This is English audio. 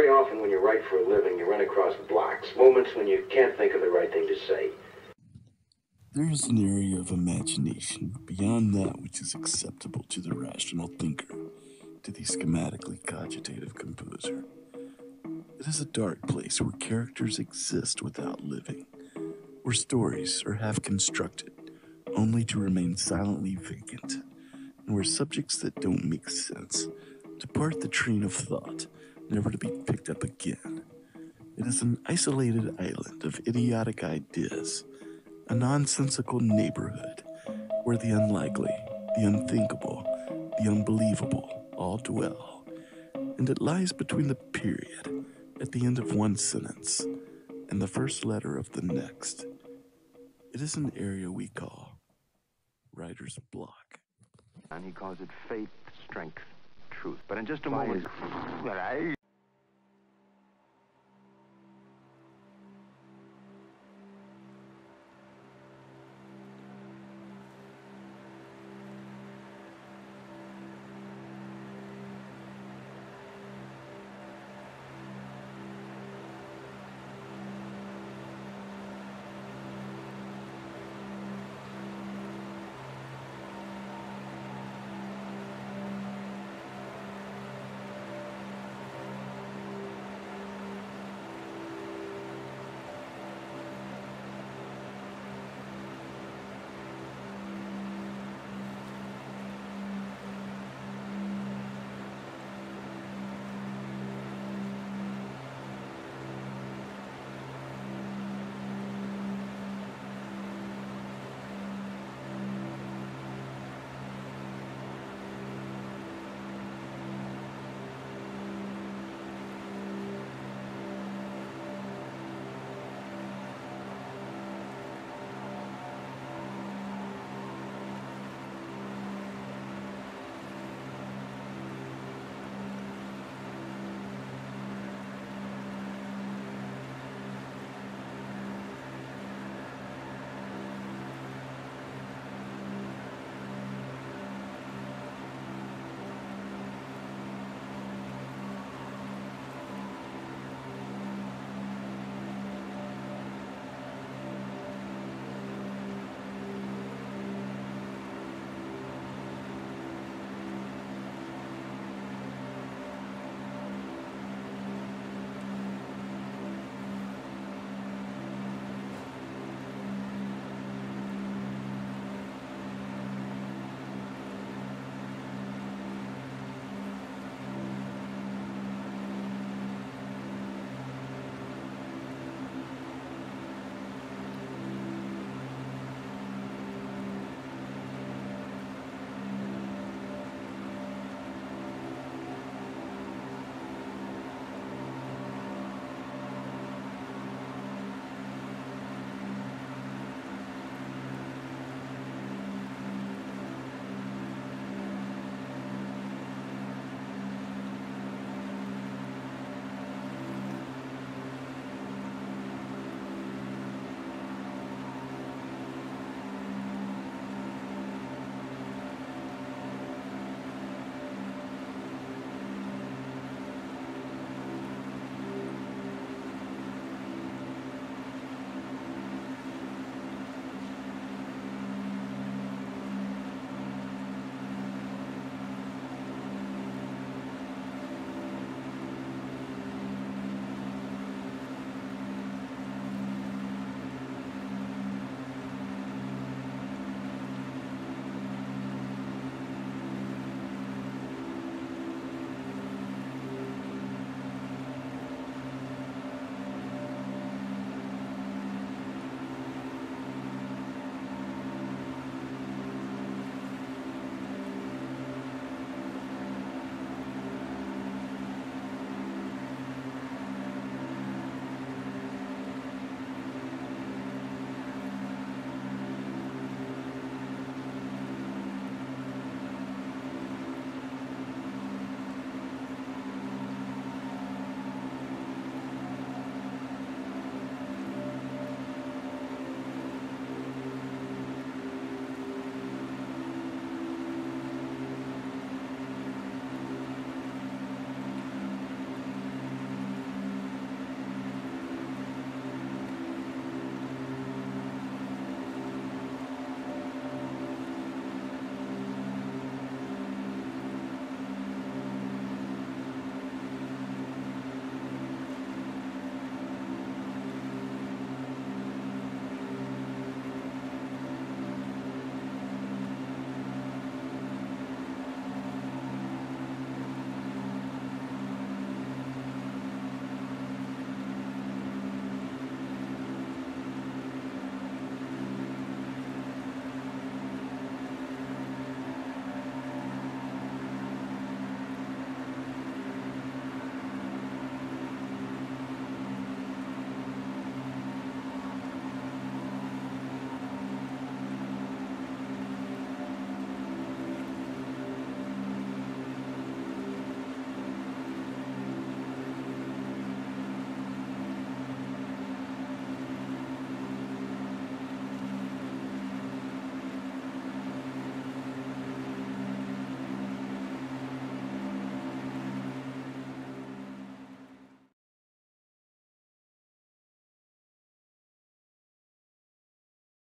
Very often when you write for a living, you run across blocks, moments when you can't think of the right thing to say. There is an area of imagination beyond that which is acceptable to the rational thinker, to the schematically cogitative composer. It is a dark place where characters exist without living, where stories are half constructed, only to remain silently vacant, and where subjects that don't make sense depart the train of thought, never to be picked up again. It is an isolated island of idiotic ideas, a nonsensical neighborhood where the unlikely, the unthinkable, the unbelievable all dwell, and it lies between the period at the end of one sentence and the first letter of the next. It is an area we call writer's block. And he calls it faith, strength, truth. But in just a moment...